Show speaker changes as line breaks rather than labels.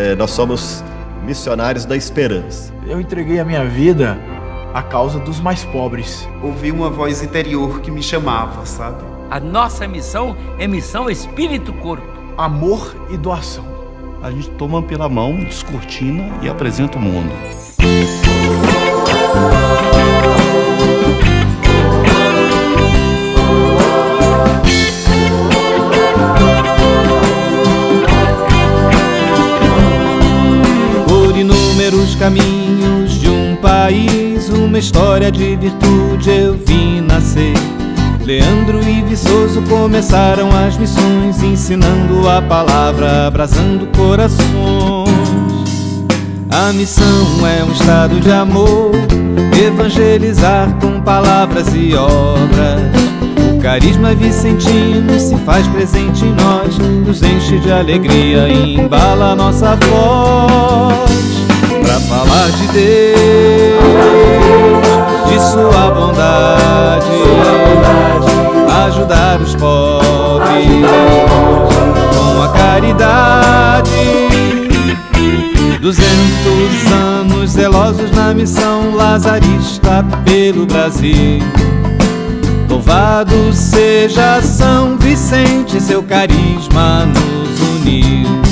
Nós somos missionários da esperança.
Eu entreguei a minha vida à causa dos mais pobres.
Ouvi uma voz interior que me chamava, sabe?
A nossa missão é missão espírito-corpo.
Amor e doação.
A gente toma pela mão, descortina e apresenta o mundo.
Por inúmeros caminhos de um país, uma história de virtude eu vi nascer. Leandro e Viçoso começaram as missões, ensinando a palavra, abrasando corações. A missão é um estado de amor, evangelizar com palavras e obras. O carisma vicentino se faz presente em nós, nos enche de alegria e embala a nossa voz. Pra falar de Deus, de sua bondade, ajudar os pobres com a caridade. 200 anos zelosos na missão lazarista pelo Brasil. Louvado seja São Vicente, seu carisma nos uniu.